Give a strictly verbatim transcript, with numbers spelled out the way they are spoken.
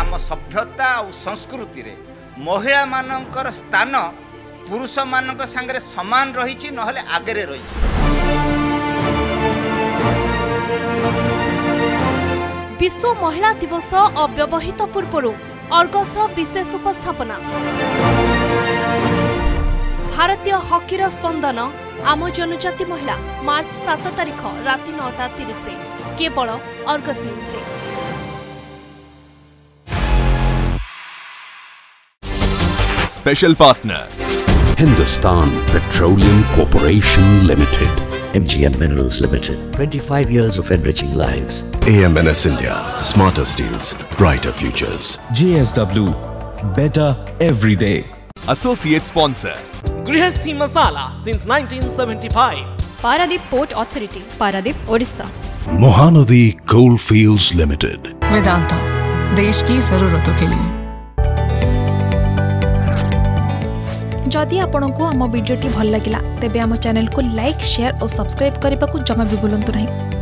आम सभ्यता और संस्कृति रे महिला मानकर स्थान पुरुष मानक संगे समान रही नहले आगे रही। विश्व महिला दिवस अव्यवहित पूर्व अर्गस विशेष उपस्थापना। भारतीय हकीर स्पंदन आम जनजाति महिला मार्च सात तारिख राति नौटा तीस केवल अर्गस न्यूज रे। Special partner Hindustan Petroleum Corporation Limited, M G M Minerals Limited, twenty-five years of enriching lives. A M N S India, smarter steels, brighter futures. J S W, better every day. Associate sponsor Grihasthi Masala since nineteen seventy-five. Paradip Port Authority, Paradip, Odisha. Mohanadi Coalfields Limited. Vedanta, देश की जरूरतों के लिए। जदि आपंक आम भिडी भल लगा तेब आम चैनल को लाइक शेयर और सब्सक्राइब करने को जमा भी भूलु नहीं।